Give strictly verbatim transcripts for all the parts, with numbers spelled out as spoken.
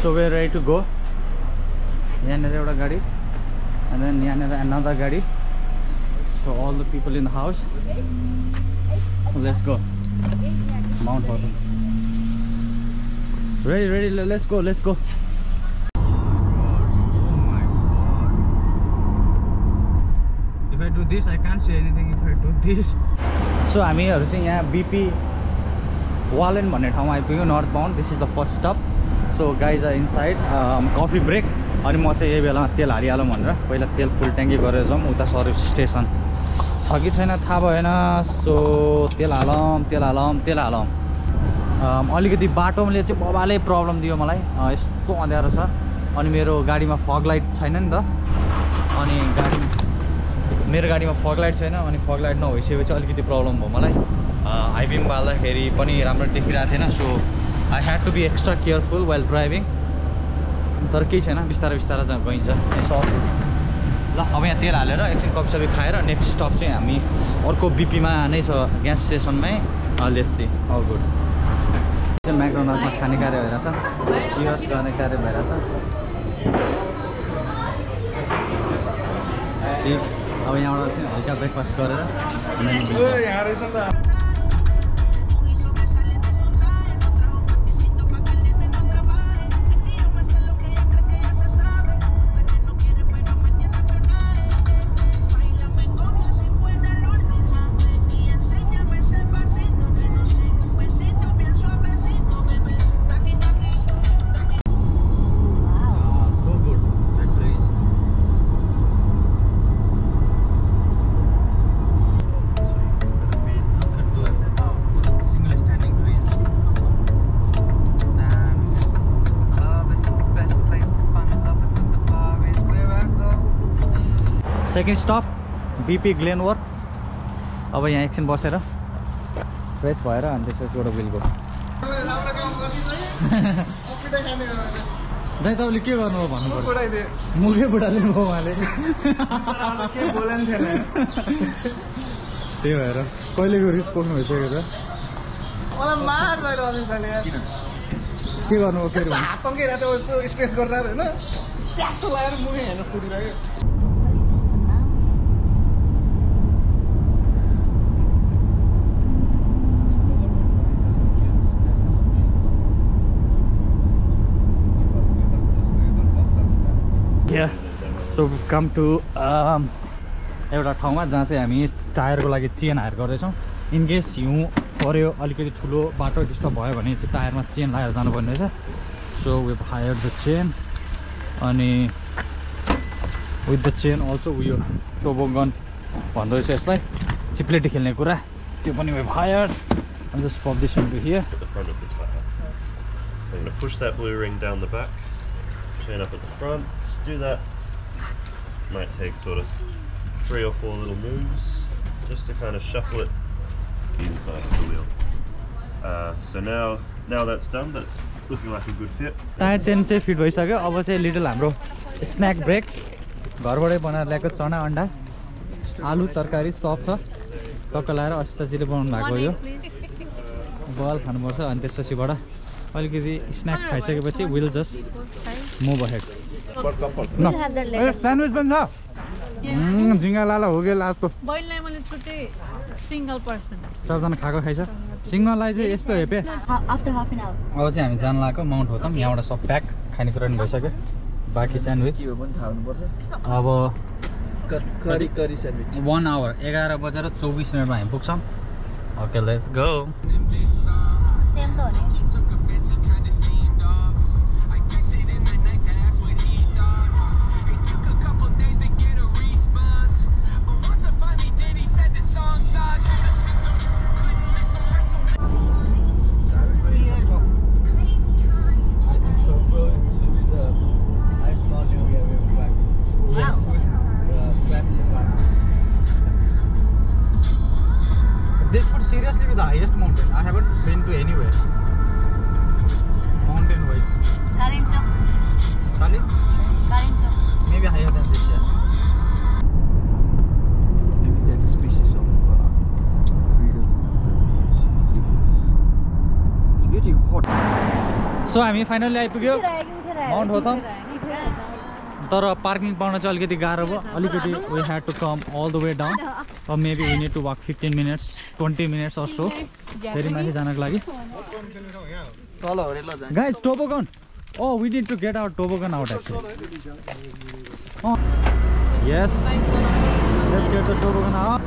So we're ready to go. Yahanera euta gadi and then yahanera another gadi. So all the people in the house. Let's go. Mount Hotham. Ready, ready, let's go, let's go. If I do this, I can't say anything if I do this. So हामी हरु चाहिँ यहाँ B P Wallen भन्ने ठाउँमा आइपुग्यो northbound. This is the first stop. So guys are inside. Um, coffee break. अनि म चाहिँ यही बेलामा तेल हालिहालौँ भनेर पहिला तेल फुल ट्याङ्की गरेर जाउँ उता सर्भिस स्टेसन छ कि छैन थाहा भएन. सो तेल हालौँ तेल हालौँ तेल हालौँ. अलिकति बाटोले चाहिँ बबाले प्रब्लम दियो मलाई. यस्तो अँध्यारो छ अनि मेरो गाडीमा फग लाइट छैन नि त. अनि गाडी मेरो गाडीमा फग लाइट छैन अनि फग लाइट नभइसकेपछि अलिकति प्रब्लम भयो मलाई. हाइबिम बाल्दाखेरि पनि राम्रो देखिरहेको थिएन. So I had to be extra careful while driving. तर केही छैन बिस्तारै बिस्तारै चाहिँ गइन्छ. यसो ल अब यहाँ तेल हालेर एकछिन कफी सफी खाएर नेक्स्ट स्टप चाहिँ हामी अर्को बिपीमा नै छ ग्यास स्टेसनमै. Let's see all good. चाहिँ म्याकडोनल्ड्समा खाने कार्य भइरहेछ. चियर्स गर्ने कार्य भइरहेछ. चिप्स अब यहाँबाट चाहिँ हल्का ब्रेकफास्ट गरेर सेकेन्ड स्टप बीपी ग्लेनवर्थ. अब यहाँ एकछिन बसेर फ्रेस भएर अनि त्यसपछि एउटा बिल गयो. दाइ तपाईँले के गर्नुभयो भन्नु पर्यो. मुखै बुढाले भयो उहाँले. त्यही भएर कहिलेको रिस पोख्नु भइसक्यो त. के गर्नुभयो फेरि स्पेस गर्दा होइन ट्याक्टो लगाएर मुखै हेर्न फुटिरहेको. Yeah, so we've come to um, एउटा ठाउँमा जहाँ चाहिँ हामी टायरको लागि चेन हायर गर्दैछौँ. इन केस हिउँ पऱ्यो अलिकति ठुलो बाटो डिस्टर्ब भयो भने चाहिँ टायरमा चेन लगाएर जानुपर्ने रहेछ. So we've hired the chain अनि with the chain also उयो टोबोगन भन्दो रहेछ यसलाई चिप्लेटी खेल्ने कुरा त्यो पनि we've hired. And just pop this into here. At the front of the tire. So I'm going to push that blue ring down the back, chain up at the front. Do that. Might take sort of three or four little moves just to kind of shuffle it inside of the wheel. Uh, so now now that's done, that's looking like a good fit. Tyre chain चाहिँ fit भइसक्यो. अब चाहिँ little हाम्रो snack brake घरबाटै बनाएर ल्याएको चना अन्डा आलु तरकारी सब छ. टक्क लाएर अस्ताजीले बनाउनु भएको यो बल खानुपर्छ. अनि त्यसपछिबाट अलिकति स्न्याक्स खाइसकेपछि will just move ahead. Sandwich पनि छ. झिङ्गा लाला हो कि लास्तो सबजना खाएको खाइछ. सिङ्गललाई चाहिँ यस्तो हेपे. अब चाहिँ हामी जान लागेको माउन्ट होथम. यहाँबाट सब प्याक खानेकुरा पनि भइसक्यो. बाँकी स्यान्डविच अब वान आवर एघार बजेर चौबिस मिनटमा हामी पुग्छौँ. Okay let's go. This would seriously be the highest mountain. I haven't been to anywhere. Mountain wise. Kalinchok. Kalin? Kalinchok. Maybe higher than this, yeah. Maybe that is species of uh, creole. It's getting hot. So I mean, finally I picked up. Mount Hotham. तर parking पाउन चाहिँ अलिकति गाह्रो भयो अलिकति we had to come all the way down or maybe we need to walk fifteen minutes twenty minutes or so फेरि माथि जानको लागि guys toboggan oh we need to get our toboggan out actually oh yes let's get the toboggan out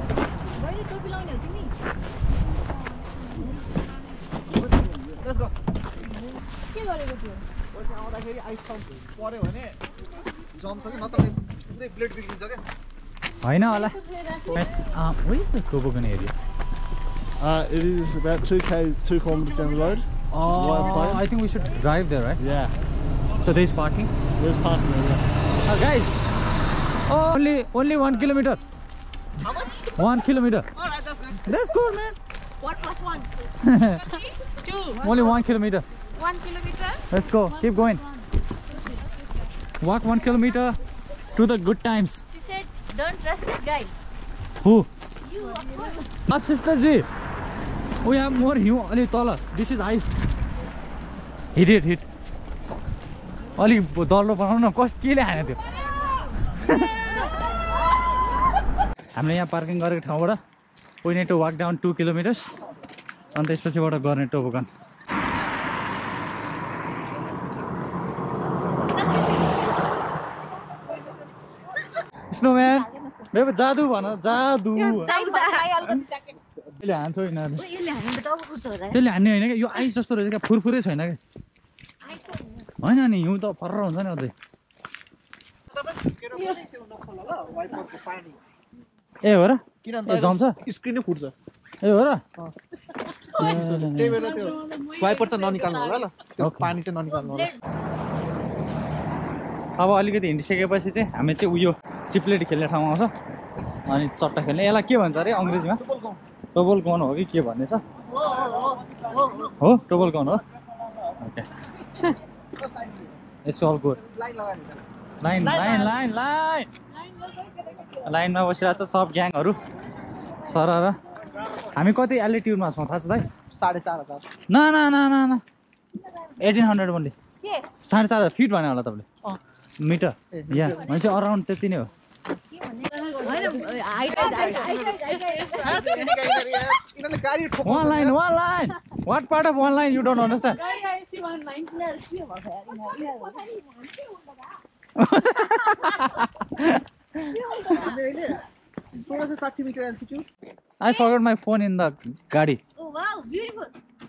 let's go के गरेको थियो पछि आउँदाखेरि ice पर्यो भने जम्प छ कि नत्र पुरै ब्लेड बिग्रिन्छ के हैन होला where is the toboggan area uh it is about two k two kilometers down the road. Oh, I think we should drive there, right? Yeah, so there's parking there's parking there. Yeah. Uh, guys oh, only only one kilometer how much one kilometer all right that's good that's good man What plus one? Two. only one kilometer One kilometer. let's go keep going walk one kilometer to the good times She said, don't trust these guys. who You, of course. ah sister ji we have more hill ali tala this is ice hit it hit ali dallo बनाउन कस केले हाने त्यो हामीले यहाँ parking गरेको ठाउँबाट we need to walk down two kilometers अनि त्यसपछिबाट गर्ने टोबोगन स्नोम्यान मेरो जादु भन जादु त्यसले हान्छ यिनीहरूले त्यसले हान्ने होइन क्या यो आइस जस्तो रहेछ क्या फुरफुरै छैन क्या होइन नि हिउँ त फर्र हुन्छ नि अझै ए हो र किन ए जम्छ स्क्रिन नै फुट्छ ए हो र त्यही बेला त्यो वाइपर चाहिँ ननिकाल्नु होला ल त्यो पानी चाहिँ ननिकाल्नु होला अब अलिकति हिँडिसकेपछि चाहिँ हामी चाहिँ उयो चिप्लेट खेल्ने ठाउँ आउँछ अनि चट्टा खेल्ने यसलाई के भन्छ अरे अङ्ग्रेजीमा टोबल गन हो कि के भन्ने छ हो टोबल गन हो okay it's all good line line line line लाइनमा बसिरहेको छ सब ग्याङहरू सर र हामी कति एल्टिट्युडमा छौँ थाहा छ दाइ साढे चार हजार न न न न न एटिन हन्ड्रेड ओन्ली साढे चार हजार फिट भने होला तपाईँले मिटर या भनेपछि अराउन्ड त्यति नै हो One line, one line. What part of one line you don't understand? I forgot my phone in the gadi. Oh wow, beautiful.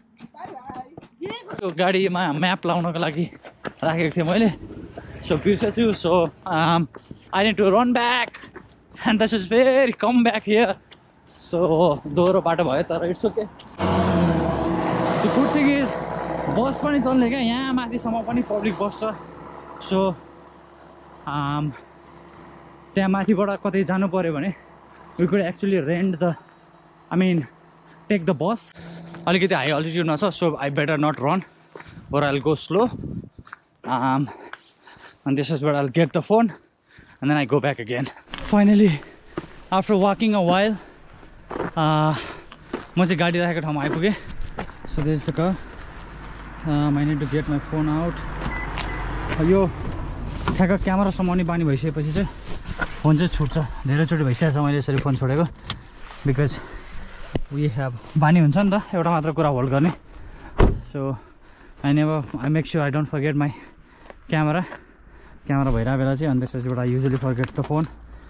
So गाडीमा म्याप लाउनको लागि राखेको थिएँ मैले so बिर्सेछु so um I need to run back and this is very come back here so दोहोरो बाटो भयो तर it's okay the good thing is bus पनि चल्ने क्या यहाँ माथिसम्म पनि पब्लिक बस छ so um त्यहाँ माथिबाट कतै जानु पर्यो भने we could actually rent the I mean take the bus अलिकति हाई अल्टिट्युडमा छ so I better not run or I'll go slow um and this is where I'll get the phone and then I go back again finally after walking a while uh म चाहिँ गाडी राखेको ठाउँमा आइपुगे so this is the car um, I need to get my phone out यो ठ्याक्क camera समाउने बानी भइसकेपछि चाहिँ फोन चाहिँ छुट्छ धेरैचोटि भइसकेको छ मैले यसरी फोन छोडेको बिकज we have बानी हुन्छ नि त एउटा मात्र कुरा होल्ड गर्ने so I never I make sure I don't forget my camera camera भइरहेको बेला चाहिँ अनि त्यसपछि I usually forget the phone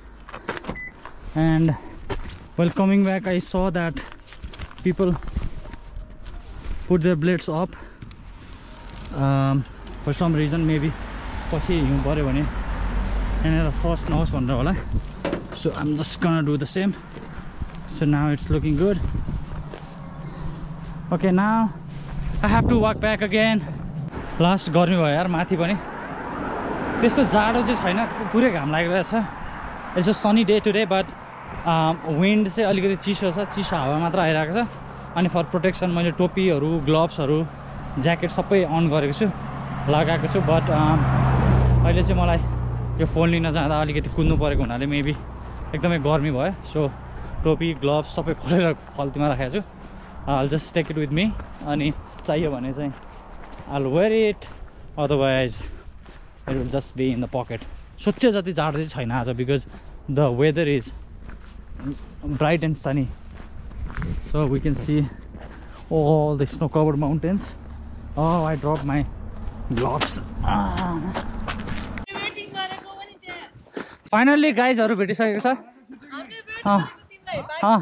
and while coming back I saw that people put their blades up um, for some reason maybe पछि हिउँ पर्यो भने यहाँनिर फर्स्ट नहोस् भनेर होला so I'm just gonna do the same so now it's looking good okay now I have to walk back again last गर्मी भयो यार माथि पनि त्यस्तो जाडो चाहिँ छैन पुरै घाम लागिरहेछ it's a sunny day today but um, wind चाहिँ अलिकति चिसो छ चिसो हावा मात्र आइरहेको छ अनि फर प्रोटेक्सन मैले टोपीहरू ग्लोभ्सहरू ज्याकेट सबै अन गरेको छु लगाएको छु बट अहिले चाहिँ मलाई यो फोन लिन जाँदा अलिकति कुद्नु परेको हुनाले मेबी एकदमै गर्मी भयो सो टोपी ग्लोभ्स सबै खोलेर खल्तीमा राखेको छु I'll just take it with me अनि चाहियो भने चाहिँ I'll wear it otherwise it will just be in the pocket. सोचे जति जाडो चाहिँ छैन आज because the weather is bright and sunny, so we can see all the snow covered mountains. Oh, I dropped my gloves. Ah. Finally guys, haru भेटिसकेको छ. अँ अँ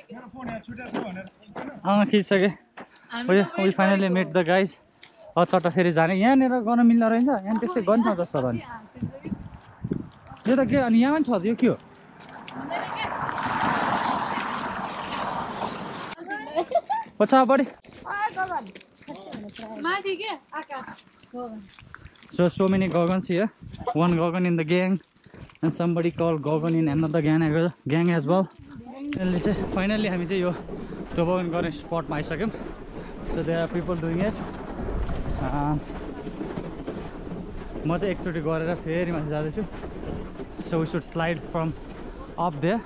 अँ खिचिसके. We finally met the guys. चट्टा फेरि जाने. यहाँनिर गर्न मिल्न रहेछ. यहाँ त्यस्तै गन्छ जस्तो छ नि. यो त के अनि यहाँ पनि छ यो के हो? What's up, buddy? So, so many Gogans here. One Gogan in the gang, and somebody called Gogan in another gang, gang as well. And finally, I'm going to spot my second. So, there are people doing it. Um, so, we should slide from up there.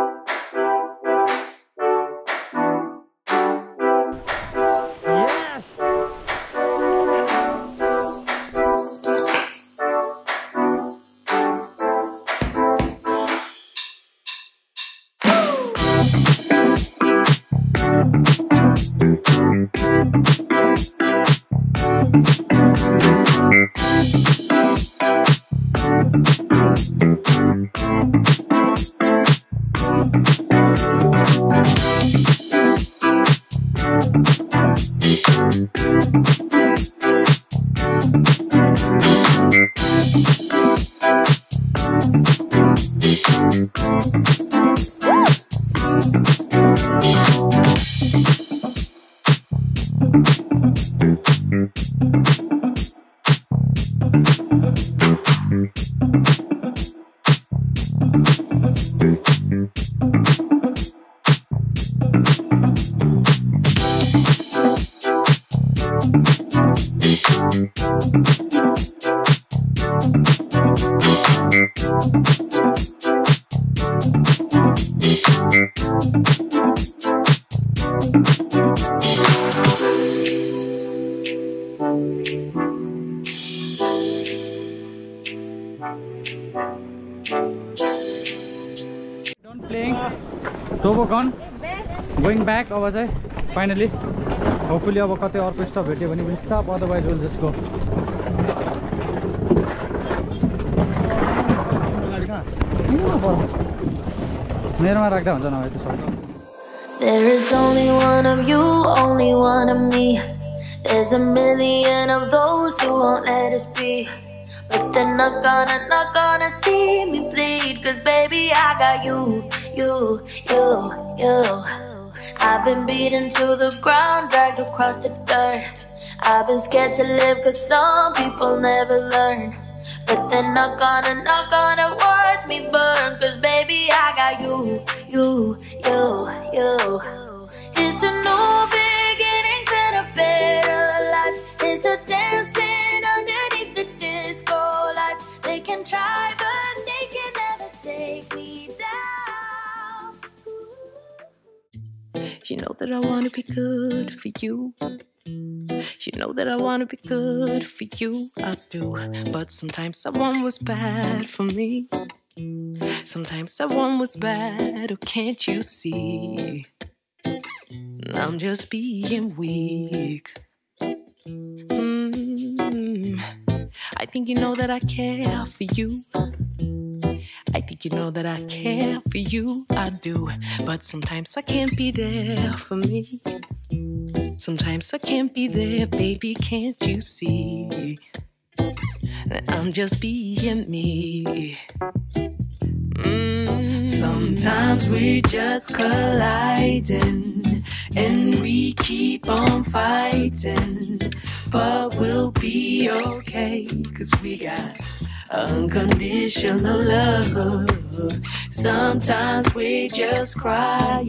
Don't playing toboggan, going back over there. Finally, hopefully, our kate or stop it. When we'll stop, otherwise we'll just go. There is only one of you, only one of me. There's a million of those who won't let us be. But they're not gonna, not gonna see me bleed. Cause baby, I got you, you, you, you. I've been beaten to the ground, dragged across the dirt. I've been scared to live cause some people never learn. But they're not gonna, not gonna watch me burn. Cause baby, I got you, you, you, you. It's a new beginnings and a better life. It's the dancing underneath the disco lights. They can try but they can never take me down. You know that I wanna be good for you. You know that I wanna be good for you, I do. But sometimes someone was bad for me. Sometimes someone was bad, oh can't you see? I'm just being weak. mm. I think you know that I care for you. I think you know that I care for you, I do. But sometimes I can't be there for me. Sometimes I can't be there, baby, can't you see? I'm just being me. mm. Sometimes we're just colliding and we keep on fighting. But we'll be okay, cause we got unconditional love. Sometimes we just cry.